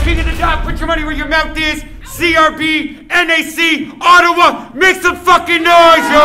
king of the dot. Put your money where your mouth is. CRB, NAC, Ottawa. Make some fucking noise, yo!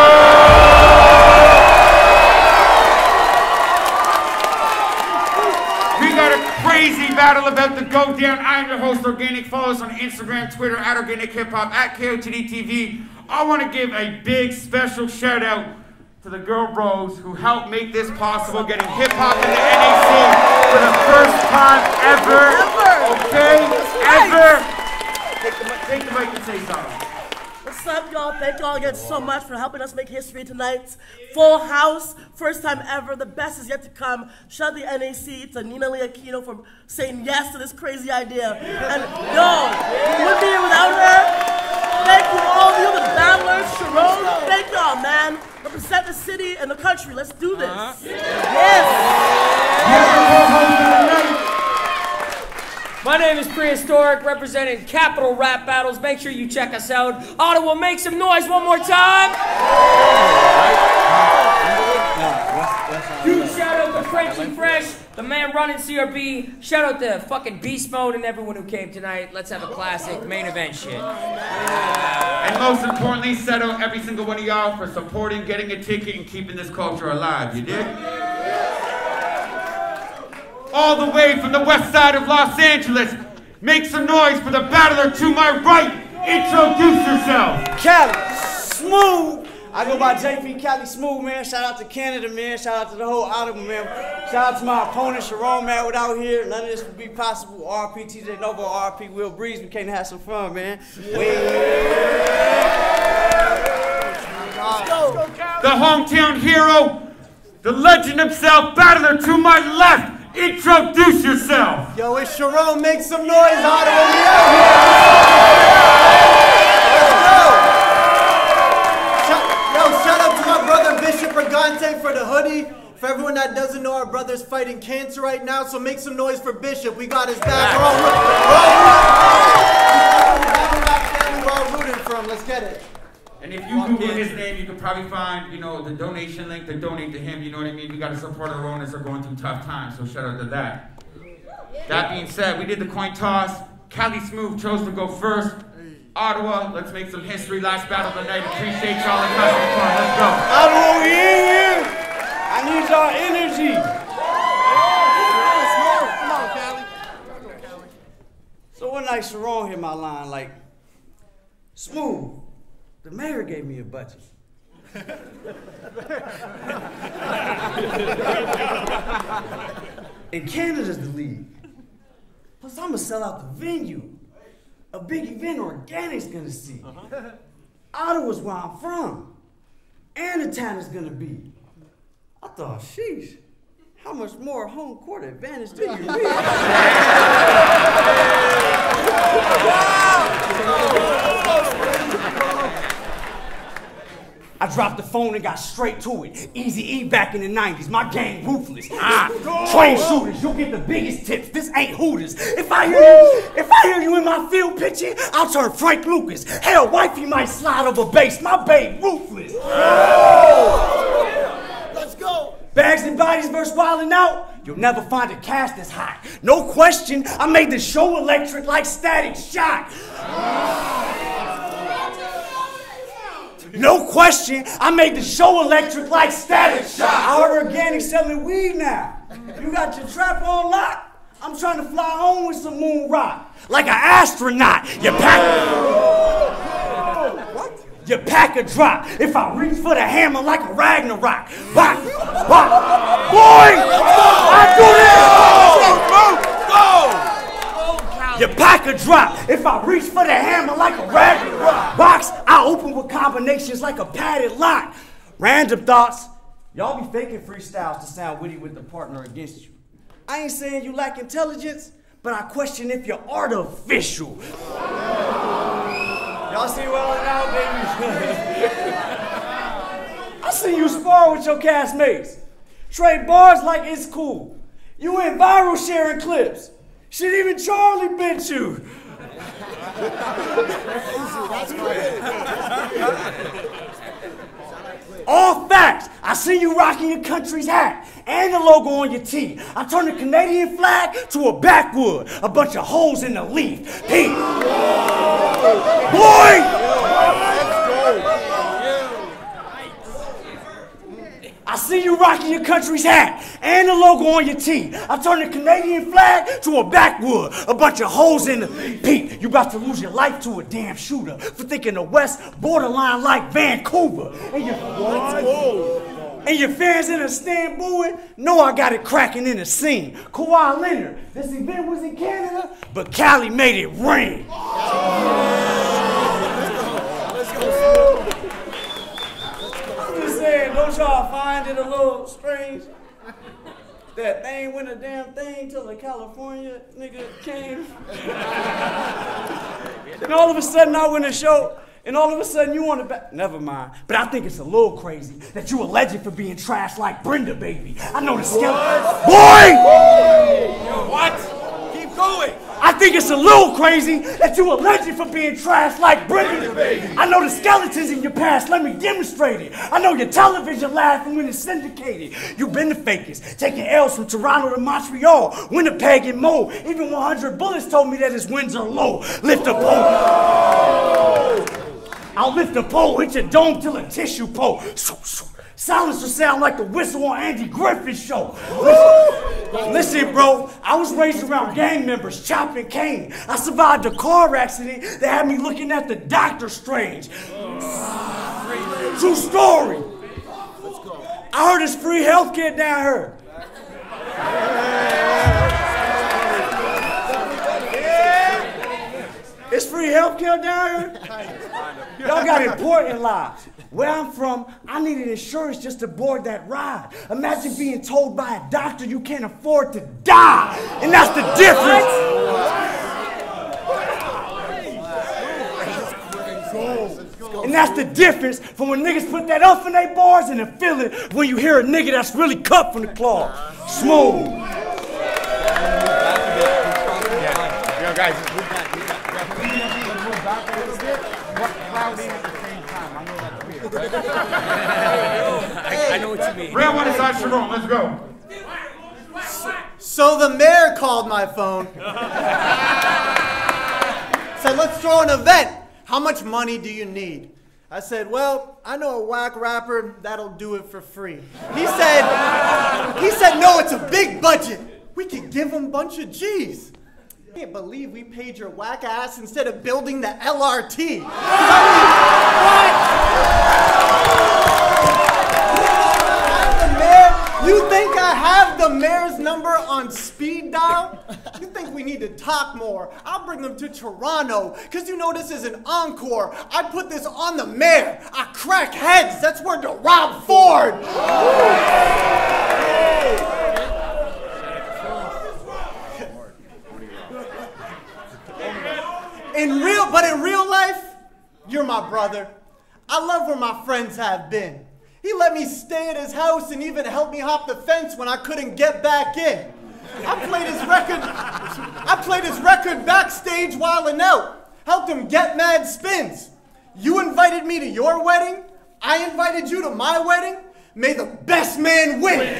We got a crazy battle about to go down. I am your host, Organic. Follow us on Instagram, Twitter, at Organic Hip Hop, at KOTD TV. I want to give a big special shout out to the girl bros who helped make this possible, getting hip hop in the NAC for the first time ever. Okay? Ever. Take the mic and say something. What's up, y'all? Thank y'all again so much for helping us make history tonight. Full house, first time ever. The best is yet to come. Shout out the NAC to Nina Leakino for saying yes to this crazy idea. And yo, we wouldn't be here without her. Thank you, all of you, the battlers, Sharon. Thank y'all, man. Represent the city and the country. Let's do this. Yes. My name is Prehistoric, representing Capital Rap Battles. Make sure you check us out. Ottawa, make some noise one more time. Huge shout out to Frenchy Fresh, the man running CRB. Shout out to fucking Beast Mode and everyone who came tonight. Let's have a classic main event shit. And most importantly, shout out every single one of y'all for supporting, getting a ticket, and keeping this culture alive. You dig? All the way from the west side of Los Angeles, make some noise for the battler to my right. Introduce yourself. Cali Smooth. I go by JP Cali Smooth, man. Shout out to Canada, man. Shout out to the whole Ottawa, man. Shout out to my opponent, Sharon, man. Without here, none of this would be possible. RP TJ Novo, RP Will Breeze. We came to have some fun, man. Let's go. The hometown hero, the legend himself, battler to my left. Introduce yourself. Yo, it's Sharon. Make some noise, Ottawa. Shout out to my brother Bishop Brigante for the hoodie. For everyone that doesn't know, our brother's fighting cancer right now, so make some noise for Bishop. We got his back. We're all rooting for him. Let's get it. And if you Google his name, you can probably find, you know, the donation link to donate to him. You know what I mean? We got to support our own as they're going through tough times, so shout out to that. That being said, we did the coin toss. Cali Smooth chose to go first. Ottawa, let's make some history. Last battle of the night. Appreciate y'all and have some fun. Let's go. Ottawa, we in here. I need y'all energy. Come on, Cali. So one night, Sharon hit my line like, Smooth. The mayor gave me a budget. And Canada's the league. Plus, I'm gonna sell out the venue. A big event Organic's gonna see. Ottawa's where I'm from. And the town is gonna be. I thought, sheesh, how much more home court advantage do you need? I dropped the phone and got straight to it. Easy E back in the 90s, my gang ruthless. Train shooters, you'll get the biggest tips. This ain't Hooters. If I hear you in my field pitching, I'll turn Frank Lucas. Hell, wifey might slide over base. My babe ruthless. Let's go. Bags and bodies versus wildin' out. You'll never find a cast that's hot. No question, I made the show electric like Static Shock. No question, I made the show electric like Static Shock. I heard Organic selling weed now. You got your trap on lock? I'm trying to fly home with some moon rock. Like an astronaut. You pack a drop. If I reach for the hammer like a Ragnarok. Rock, rock. Boy, I do this. Go. You pack a drop. If I reach for the hammer like a Ragnarok. Box, I open with combinations like a padded lock. Random thoughts. Y'all be faking freestyles to sound witty with the partner against you. I ain't saying you lack intelligence, but I question if you're artificial. Y'all see well now, baby? I see you spar with your castmates. Trade bars like it's cool. You went viral sharing clips. Shit, even Charlie bit you. That's crazy. All facts. I see you rocking your country's hat and the logo on your tee. I turn the Canadian flag to a backwood, a bunch of holes in the leaf. Pete. Boy! I see you rocking your country's hat and the logo on your tee. I turn the Canadian flag to a backwood, a bunch of holes in the... Pete, you about to lose your life to a damn shooter for thinking the West borderline like Vancouver. And your fans in the stand booing know I got it cracking in the scene. Kawhi Leonard, this event was in Canada, but Cali made it rain. Don't y'all find it a little strange that they ain't win a damn thing till the California nigga came? And all of a sudden I win a show, and all of a sudden you want to back. Never mind. But I think it's a little crazy that you a legend for being trashed like Brenda, baby. I know the skeleton. Boy! What? Keep going. I think it's a little crazy that you a legend for being trashed like Brenda. I know the skeletons in your past, let me demonstrate it. I know your television laughing when it's syndicated. You've been the fakest, taking L's from Toronto to Montreal, Winnipeg and Mo. Even 100 bullets told me that his wins are low. Lift a pole. I'll lift a pole, hit your dome till a tissue pole. Silence will sound like the whistle on Andy Griffith's show. Listen, bro, I was raised around gang members, chopping cane. I survived a car accident that had me looking at the Doctor Strange. True story. I heard it's free healthcare down here. It's free healthcare down here? Y'all got important lives. Where I'm from, I needed insurance just to board that ride. Imagine being told by a doctor you can't afford to die. And that's the difference. And that's the difference from when niggas put that up in their bars and the feeling when you hear a nigga that's really cut from the cloth. Smooth. Yo, guys, we got to move back a little bit. What crowding at the same time? I know that's weird, right? I know what you mean. Real one is on Sharon. Let's go. So the mayor called my phone. Said, let's throw an event. How much money do you need? I said, well, I know a whack rapper that'll do it for free. He said, no, it's a big budget. We could give him a bunch of G's. I can't believe we paid your whack ass instead of building the LRT. You think I have the mayor's number on speed dial? You think we need to talk more? I'll bring them to Toronto, because you know this is an encore. I put this on the mayor. I crack heads. That's word to Rob Ford. In real life, you're my brother. I love where my friends have been. He let me stay at his house and even helped me hop the fence when I couldn't get back in. I played his record backstage wilding out. Helped him get mad spins. You invited me to your wedding. I invited you to my wedding. May the best man win.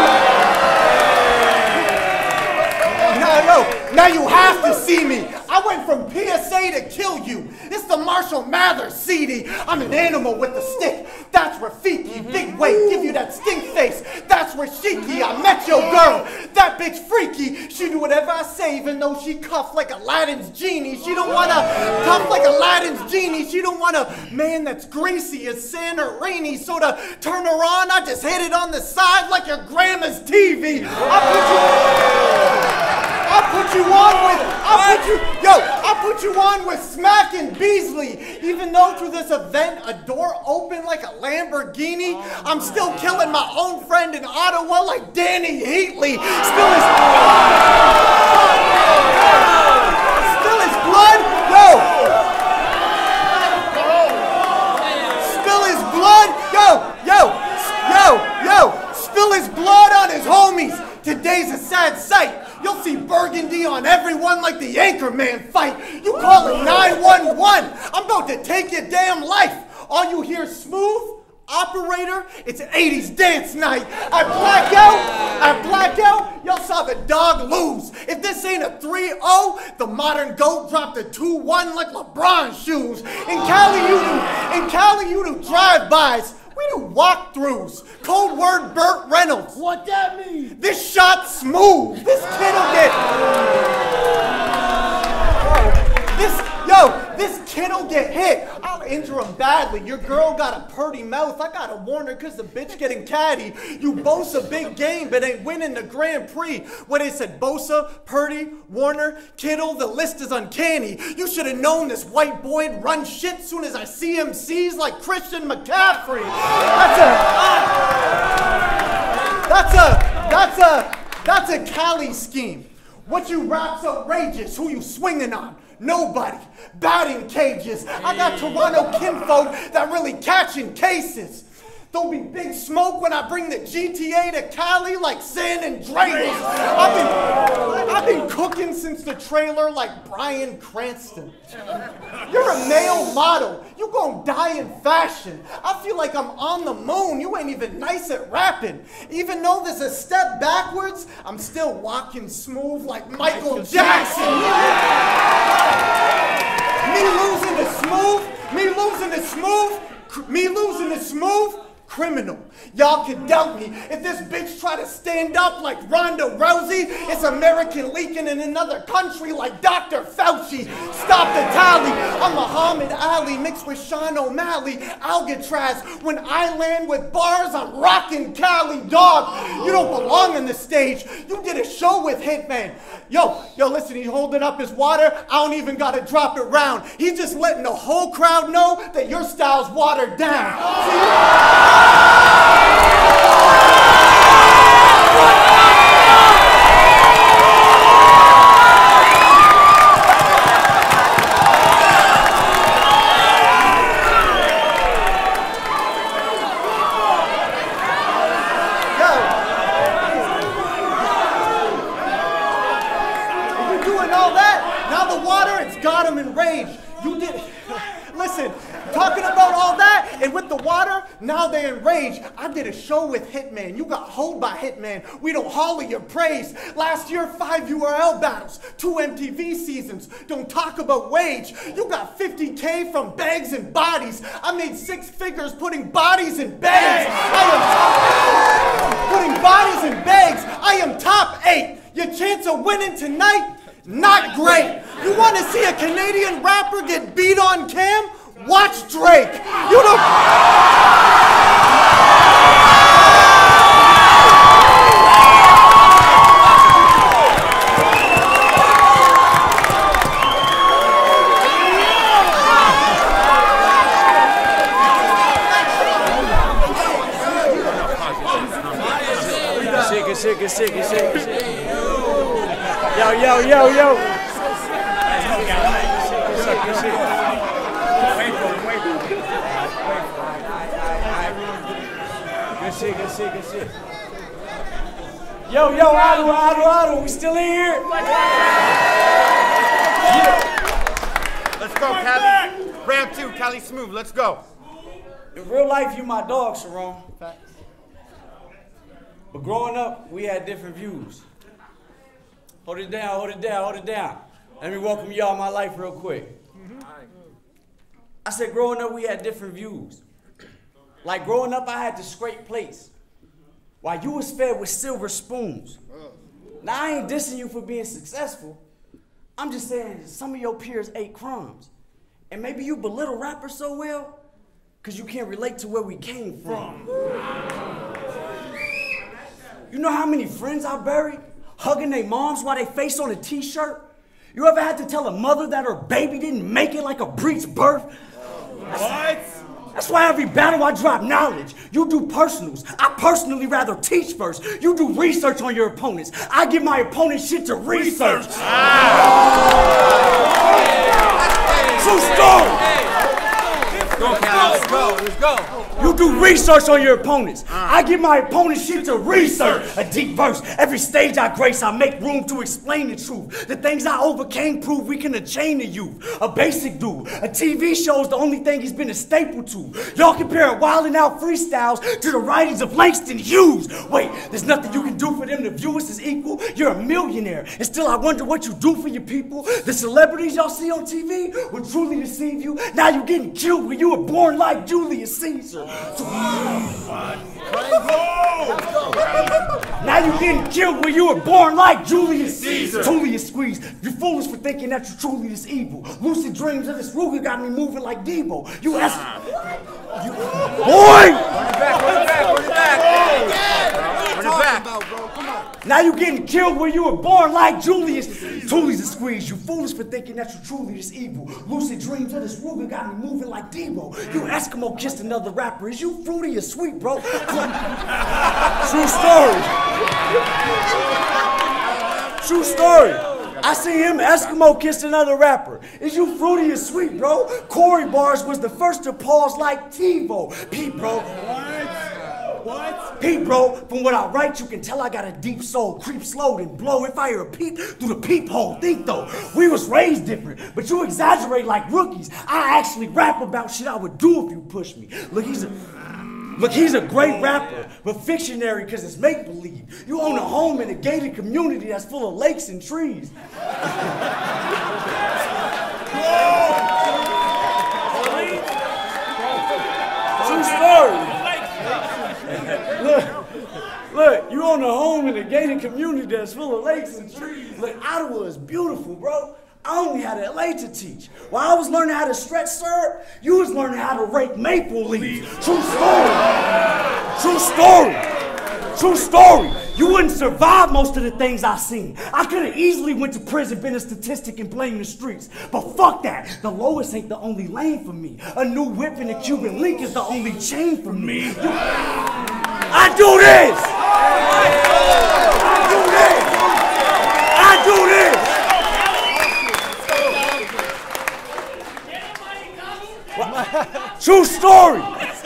Now you have to see me. I went from PSA to kill you. It's the Marshall Mathers CD. I'm an animal with a stick. That's Rafiki. Big weight, give you that stink face. That's Rashiki. I met your girl. That bitch freaky. She do whatever I say, even though she cuffed like Aladdin's genie. She don't want to cuff like Aladdin's genie. She don't want a man that's greasy as sand or rainy. So to turn her on, I just hit it on the side like your grandma's TV. I'll put you on with Smack and Beasley. Even though through this event a door opened like a Lamborghini, I'm still killing my own friend in Ottawa like Danny Heatley. Spill his blood. Spill his blood. Spill his blood on his homies. Today's a sad sight. You'll see burgundy on everyone like the Anchorman fight. You call it 911. I'm about to take your damn life. All you hear is smooth Operator, it's 80s dance night. I black out, y'all saw the dog lose. If this ain't a 3-0, the modern GOAT dropped a 2-1 like LeBron shoes. In Cali, you do drive-bys. We do walkthroughs. Code word Burt Reynolds. What that mean? This shot smooth. This kid'll get... This kid'll get hit. I'll injure him badly. Your girl got a purty mouth. I gotta warn her cause the bitch getting catty. You boast a big game but ain't winning the Grand Prix. What they said, Bosa, Purdy, Warner, Kittle, the list is uncanny. You should have known this white boy'd run shit soon as I see him seize like Christian McCaffrey. That's a Cali scheme. What you rap's outrageous, who you swinging on? Nobody. Batting cages. I got Toronto kinfolk that really catching cases. There'll be big smoke when I bring the GTA to Cali like San Andreas. I've been cooking since the trailer like Bryan Cranston. You're a male model. You gon' die in fashion. I feel like I'm on the moon. You ain't even nice at rapping. Even though there's a step backwards, I'm still walking smooth like Michael Jackson. Me losing to smooth. Criminal. Y'all can doubt me. If this bitch try to stand up like Ronda Rousey, it's American leaking in another country like Dr. Fauci. Stop the tally. I'm Muhammad Ali mixed with Sean O'Malley. Alcatraz. When I land with bars, I'm rocking Cali, dog. You don't belong on the stage. You did a show with Hitman. Yo, listen, he's holding up his water. I don't even gotta drop it round. He's just letting the whole crowd know that your style's watered down. Doing all that, now the water, it's got him enraged. You did... Listen, talking about all that, and with the water, now they're enraged. I did a show with Hitman. You got hoed by Hitman. We don't holler your praise. Last year, 5 URL battles, 2 MTV seasons. Don't talk about wage. You got 50K from bags and bodies. I made 6 figures putting bodies in bags. I am top 8. Your chance of winning tonight? Not great. You want to see a Canadian rapper get beat on cam? Watch Drake. You don't... Good shit. Yo. Good shit. Yo, Otto, we still in here? Yeah. Let's go, Cali. Round 2, Cali Smooth, let's go. In real life, you my dog, Sharon. But growing up, we had different views. Hold it down. Let me welcome y'all in my life real quick. I said growing up, we had different views. Like growing up, I had to scrape plates, while you was fed with silver spoons. Now, I ain't dissing you for being successful. I'm just saying some of your peers ate crumbs. And maybe you belittle rappers so well because you can't relate to where we came from. You know how many friends I buried hugging their moms while they face on a t-shirt? You ever had to tell a mother that her baby didn't make it like a breech birth? What? That's why every battle I drop knowledge. You do personals. I personally rather teach first. You do research on your opponents. I give my opponent shit to research. True story. Let's go, Cal. Let's go. You You do research on your opponents. I give my opponents shit to research. A deep verse. Every stage I grace, I make room to explain the truth. The things I overcame prove we can attain the youth. A basic dude. A TV show's the only thing he's been a staple to. Y'all compare Wild 'N Out freestyles to the writings of Langston Hughes. Wait, there's nothing you can do for them to view us as equal. You're a millionaire, and still I wonder what you do for your people. The celebrities y'all see on TV will truly deceive you. Now you're getting killed when you were born like Julius Caesar. Now you're getting killed when you were born like Julius Caesar. Julius Squeeze, you're foolish for thinking that you're truly this evil. Lucid dreams of this Ruger got me moving like Debo. You ask, you, boy! Run it back. Now you're getting killed when you were born like Julius. Julius Squeeze, you foolish for thinking that you're truly this evil. Lucid dreams of this Ruger got me moving like Debo. You Eskimo kissed another rapper. Is you fruity or sweet, bro? True story. True story. I see him Eskimo kissed another rapper. Is you fruity or sweet, bro? Corey Bars was the first to pause like TiVo. Pete, bro. What? Pete, bro, from what I write, you can tell I got a deep soul. Creep slow and blow if I hear a peep through the peephole. Think though, we was raised different, but you exaggerate like rookies. I actually rap about shit I would do if you push me. Look, he's a great rapper, but fictionary because it's make-believe. You own a home in a gated community that's full of lakes and trees. True story. Look, you own a home in a gated community that's full of lakes and trees. Look, Ottawa is beautiful, bro. I only had LA to teach. While I was learning how to stretch syrup, you was learning how to rake maple leaves. True story. True story. True story. You wouldn't survive most of the things I seen. I could have easily went to prison, been a statistic, and blamed the streets. But fuck that. The lowest ain't the only lane for me. A new whip and a Cuban link is the only chain for me. I do this. I do this. True story.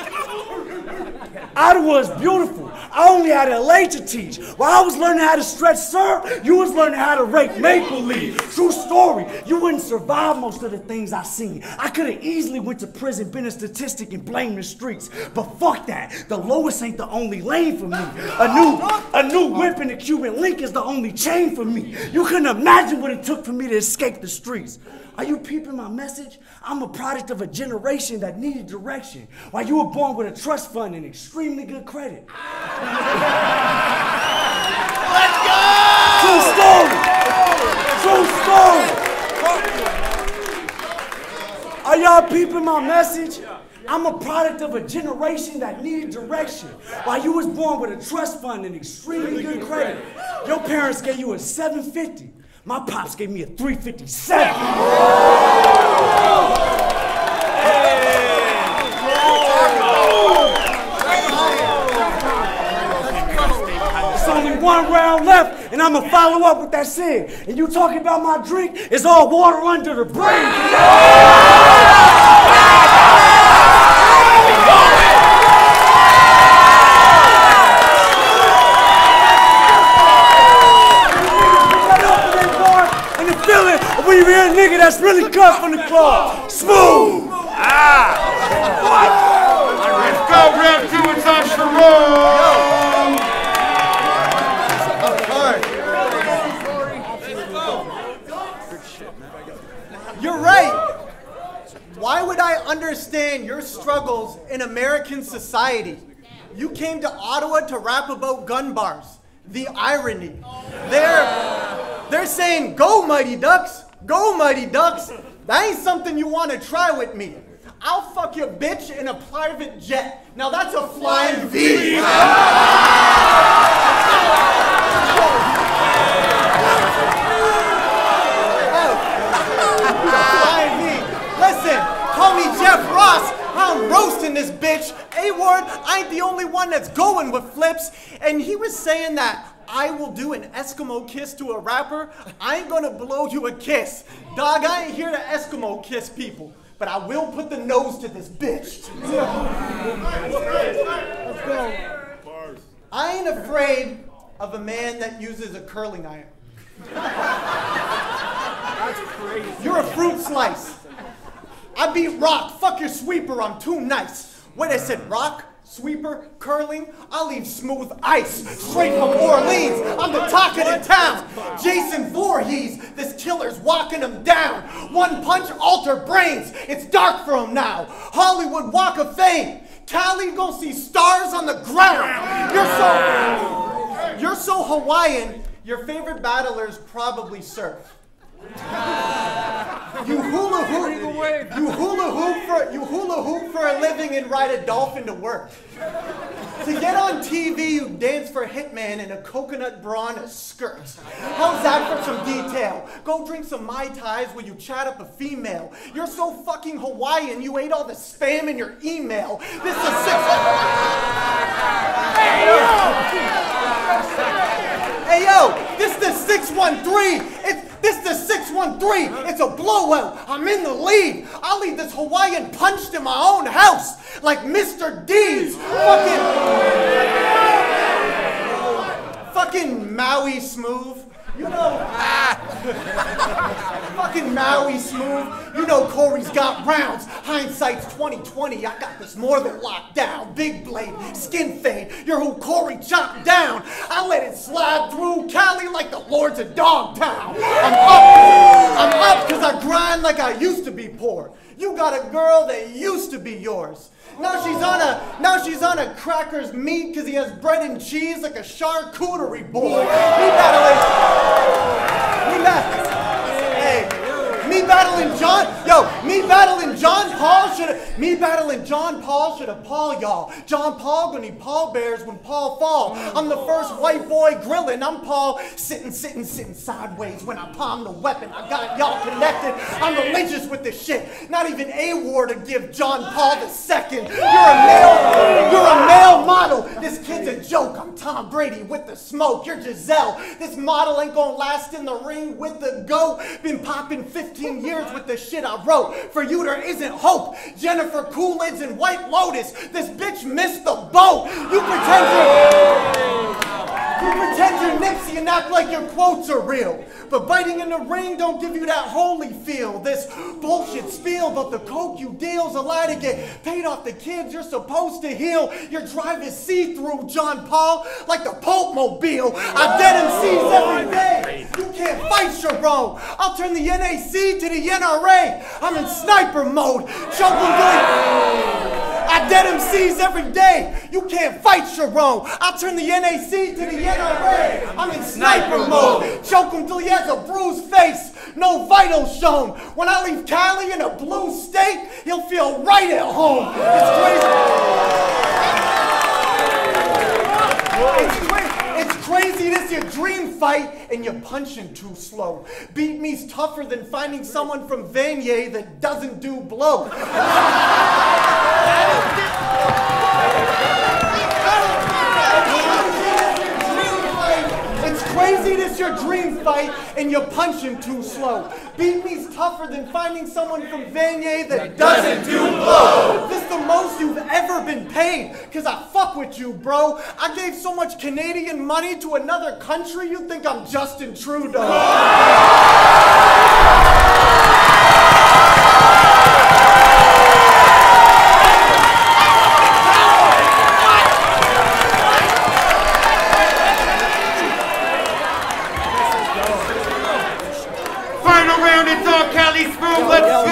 Ottawa is beautiful. I only had LA to teach. While I was learning how to stretch syrup, you was learning how to rake maple leaves. True story. You wouldn't survive most of the things I seen. I could have easily went to prison, been a statistic, and blamed the streets. But fuck that. The lowest ain't the only lane for me. A new whip and a Cuban link is the only chain for me. You couldn't imagine what it took for me to escape the streets. Are you peeping my message? I'm a product of a generation that needed direction. While you were born with a trust fund and extremely good credit. Let's go! True story! True story! Are y'all peeping my message? I'm a product of a generation that needed direction. While you was born with a trust fund and extremely good credit. Your parents gave you a 750. My pops gave me a 357. It's only one round left, and I'ma follow up with that shit. And you talking about my drink? It's all water under the bridge. When you hear a nigga that's really cut from the club. Smooth! Let's go, round two, it's on Sharon! You're right. Why would I understand your struggles in American society? You came to Ottawa to rap about gun bars. The irony. They're saying, go Mighty Ducks, go Mighty Ducks. That ain't something you want to try with me. I'll fuck your bitch in a private jet. Now that's a flying V. Flying V. Listen, call me Jeff Ross. I'm roasting this bitch. A-Ward, I ain't the only one that's going with flips. And he was saying that I will do an Eskimo kiss to a rapper. I ain't gonna blow you a kiss. Dog, I ain't here to Eskimo kiss people. but I will put the nose to this bitch. Let's go. I ain't afraid of a man that uses a curling iron. That's crazy. You're a fruit slice. I beat rock. Fuck your sweeper. I'm too nice. Wait, I said rock, sweeper, curling. I leave smooth ice straight from Orleans. I'm the talk of the town. Jason Voorhees. This killer's walking him down. One punch, alter brains. It's dark for him now. Hollywood Walk of Fame. Cali, go see stars on the ground. You're so Hawaiian. Your favorite battlers probably surf. You hula hoop for a living and ride a dolphin to work. To get on TV, you dance for Hitman in a coconut bra and a skirt. How's that for some detail? Go drink some Mai Tais where you chat up a female. You're so fucking Hawaiian, you ate all the spam in your email. This is Hey yo, this the 613. This the 613. It's a blowout. I'm in the lead. I'll leave this Hawaiian punched in my own house like Mr. D's. Fucking Maui Smooth. You know, fucking Maui Smooth. You know Corey's got rounds. Hindsight's 20/20. I got this more than locked down. Big blade, skin fade. You're who Corey chopped down. I let it slide through Cali like the Lords of Dogtown. I'm up because I grind like I used to be poor. You got a girl that used to be yours. Now she's on a crackers meat because he has bread and cheese like a charcuterie board. Me battling John Paul should appall y'all. John Paul gonna need Paul Bears when Paul fall. I'm the first white boy grilling. I'm Paul sitting sideways when I palm the weapon. I got y'all connected. I'm religious with this shit. Not even A-War to give John Paul II. You're a male model. This kid's a joke. I'm Tom Brady with the smoke. You're Giselle. This model ain't gonna last in the ring with the GOAT. Been popping 15 years with the shit I wrote. For you there isn't hope. Jennifer Coolidge and White Lotus. This bitch missed the boat. You pretend you're Nipsey and act like your quotes are real. But biting in the ring don't give you that holy feel. This bullshit spiel about the coke you deal's a lie to get paid off the kids you're supposed to heal. Your drive is see-through, John Paul, like the Pope Mobile. I dead MCs every day. You can't fight Sharon. I'll turn the NAC to the NRA. I'm in sniper mode. Choke them I dead MCs every day. You can't fight Sharon. I'll turn the NAC to the NRA. I'm in sniper mode. Choke him till he has a bruised face. No vitals shown. When I leave Cali in a blue state, he'll feel right at home. It's crazy this your dream fight and you're punching too slow. Beat me's tougher than finding someone from Vanier that doesn't do blow. It's crazy this your dream fight and you're punching too slow. Beat me's tougher than finding someone from Vanier that doesn't do blow. This the most you've ever been paid, cause I fuck with you, bro. I gave so much Canadian money to another country, you think I'm Justin Trudeau. Final round, it's all Cali Smooth. Let's go.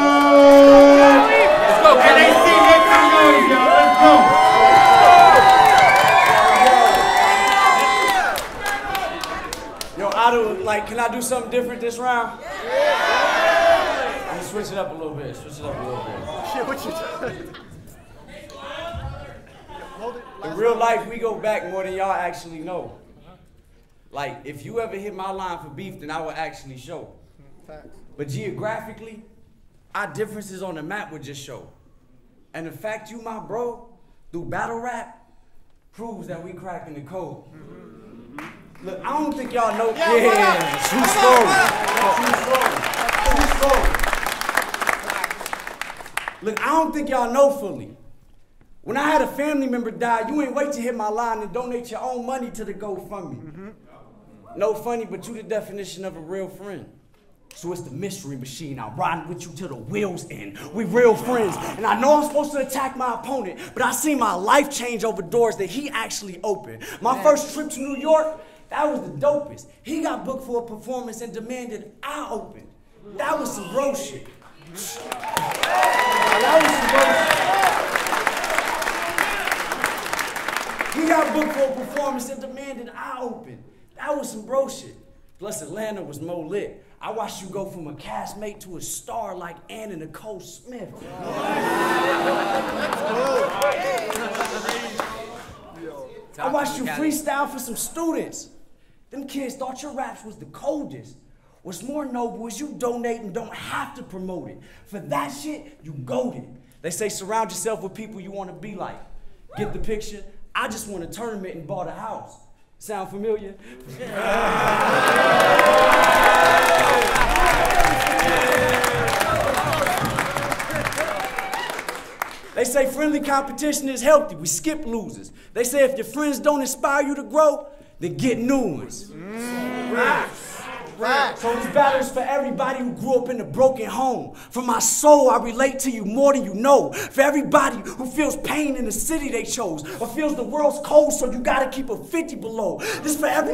Let's go, NAC, make some noise, y'all. Let's go. Yo, can I do something different this round? Let me switch it up a little bit. Shit, what you doing? In real life, we go back more than y'all actually know. Like, if you ever hit my line for beef, then I will actually show. Facts. But geographically, our differences on the map would just show. And the fact you my bro, through battle rap, proves that we cracking the code. Look, I don't think y'all know. True story. don't think y'all know fully. When I had a family member die, you ain't wait to hit my line and donate your own money to the GoFundMe. No funny, but you the definition of a real friend. So it's the mystery machine. I'm riding with you till the wheels end. We real friends. And I know I'm supposed to attack my opponent, but I seen my life change over doors that he actually opened. My first trip to New York, that was the dopest. He got booked for a performance and demanded I open. That was some bro shit. That was some bro shit. He got booked for a performance and demanded I open. That was some bro shit. Plus Atlanta was more lit. I watched you go from a castmate to a star like Anna Nicole Smith. I watched you freestyle for some students. Them kids thought your raps was the coldest. What's more noble is you donate and don't have to promote it. For that shit, you goated. They say surround yourself with people you want to be like. Get the picture? I just won a tournament and bought a house. Sound familiar? They say friendly competition is healthy. We skip losers. They say if your friends don't inspire you to grow, then get new ones. Right. So this battle's for everybody who grew up in a broken home. For my soul, I relate to you more than you know. For everybody who feels pain in the city they chose, or feels the world's cold, so you gotta keep a 50 below. This for every.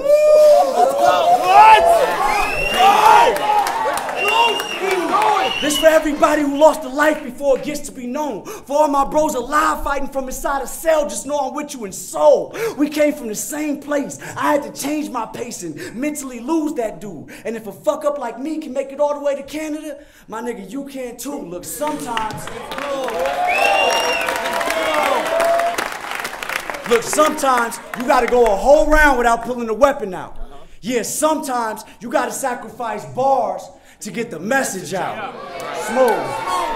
This for everybody who lost a life before it gets to be known. For all my bros alive fighting from inside a cell, just know I'm with you in soul. We came from the same place. I had to change my pace and mentally lose that dude. And if a fuck up like me can make it all the way to Canada, my nigga, you can too. Look, sometimes you gotta go a whole round without pulling the weapon out. Yeah, sometimes you gotta sacrifice bars to get the message out. Smooth.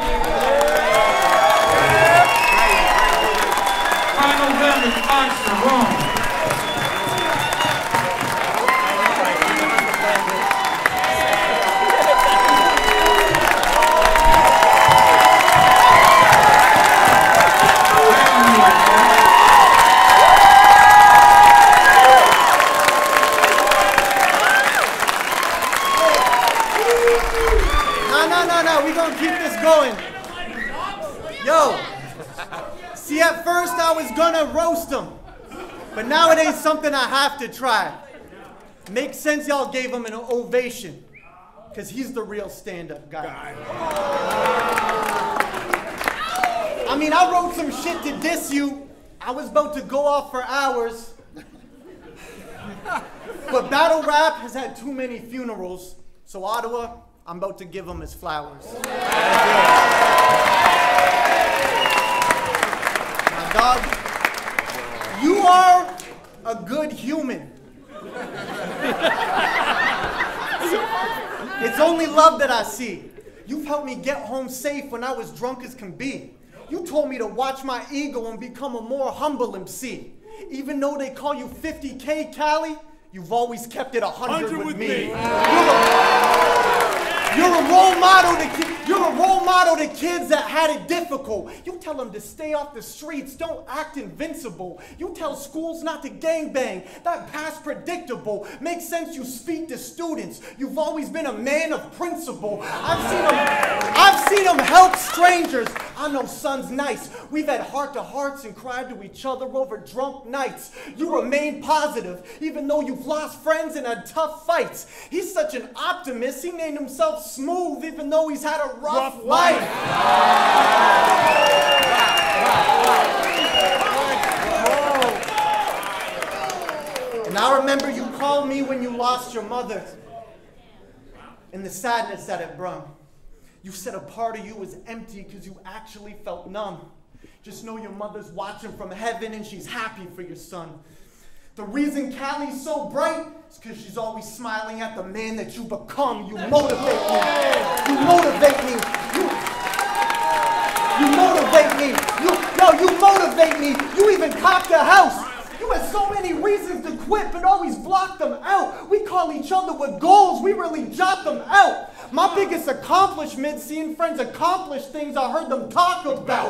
Final round is Monster Rome. Yo, see, at first I was gonna roast him, but now it ain't something I have to try. Makes sense y'all gave him an ovation, because he's the real stand-up guy. I mean, I wrote some shit to diss you. I was about to go off for hours. But battle rap has had too many funerals, so Ottawa, I'm about to give him his flowers. My dog, you are a good human. It's only love that I see. You've helped me get home safe when I was drunk as can be. You told me to watch my ego and become a more humble MC. Even though they call you 50K, Cali, you've always kept it 100 with me. You're a role model to kids that had it difficult. You tell them to stay off the streets, don't act invincible. You tell schools not to gangbang, that past predictable. Makes sense you speak to students. You've always been a man of principle. I've seen them help strangers. I know son's nice. We've had heart-to-hearts and cried to each other over drunk nights. You remain positive, even though you've lost friends and had tough fights. He's such an optimist, he named himself Smooth, even though he's had a rough life. And I remember you called me when you lost your mother, and the sadness that it brought. You said a part of you was empty because you actually felt numb. Just know your mother's watching from heaven and she's happy for your son. The reason Callie's so bright is because she's always smiling at the man that you become. You motivate me. You motivate me. You motivate me. You motivate me. You even copped a house. You had so many reasons to quit, but always blocked them out. We call each other with goals. We really jot them out. My My biggest accomplishment, seeing friends accomplish things I heard them talk about.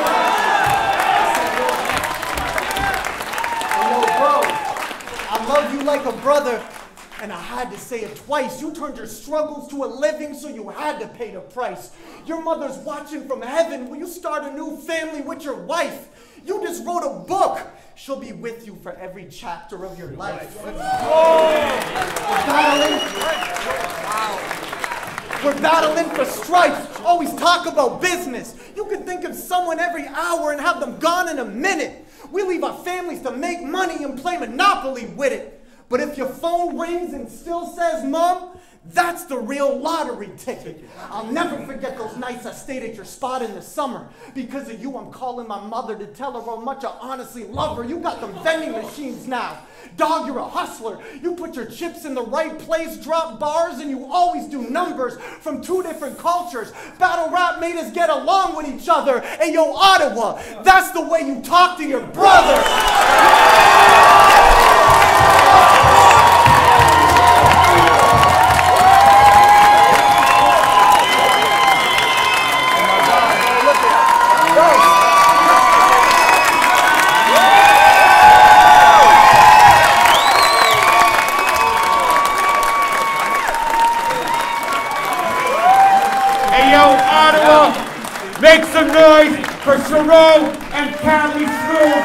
Yo, bro, I love you like a brother, and I had to say it twice. You turned your struggles to a living, so you had to pay the price. Your mother's watching from heaven. Will you start a new family with your wife? You just wrote a book. She'll be with you for every chapter of your life. We're battling for stripes. Always talk about business. You can think of someone every hour and have them gone in a minute. We leave our families to make money and play Monopoly with it. But if your phone rings and still says Mom, that's the real lottery ticket. I'll never forget those nights I stayed at your spot in the summer. Because of you, I'm calling my mother to tell her how much I honestly love her. You got them vending machines now. Dog, you're a hustler. You put your chips in the right place, drop bars, and you always do numbers from 2 different cultures. Battle rap made us get along with each other. Hey, yo, Ottawa, that's the way you talk to your brother. Make some noise for Sharon and Callie Snoop.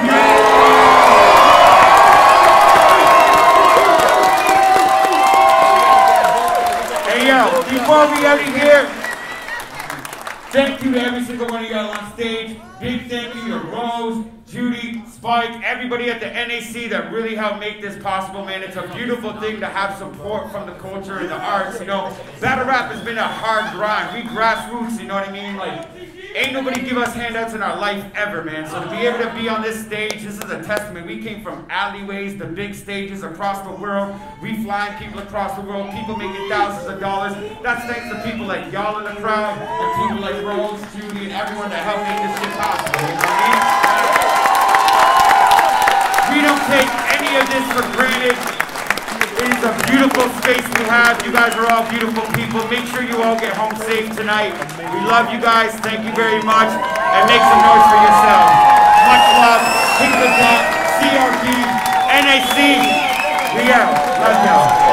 Hey yo, before we out of here, thank you to every single one of y'all on stage. Big thank you to Rose, Judy, Spike, everybody at the NAC that really helped make this possible, man. It's a beautiful thing to have support from the culture and the arts, you know. Battle rap has been a hard grind. We grassroots, you know what I mean? Like, ain't nobody give us handouts in our life ever, man. So to be able to be on this stage, this is a testament. We came from alleyways to big stages across the world. We flying people across the world, people making thousands of dollars. That's thanks to people like y'all in the crowd, and people like Rose, Judy, and everyone that helped make this shit possible. You know what I mean? We don't take any of this for granted. It is a beautiful space we have. You guys are all beautiful people. Make sure you all get home safe tonight. We love you guys. Thank you very much. And make some noise for yourselves. Much love. Kick the block. CRB. NAC. We out. Love y'all.